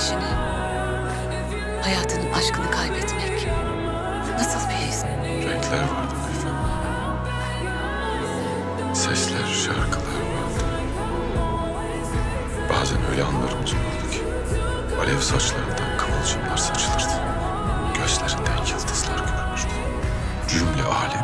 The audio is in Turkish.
eşini, hayatının aşkını kaybetmek nasıl bir his? Renkler vardı Gülfem. Sesler, şarkılar vardı. Bazen öyle anlarımız olurdu ki alev saçlarından kıvılcımlar saçılırdı. Gözlerinden yıldızlar görünürdü. Cümle alem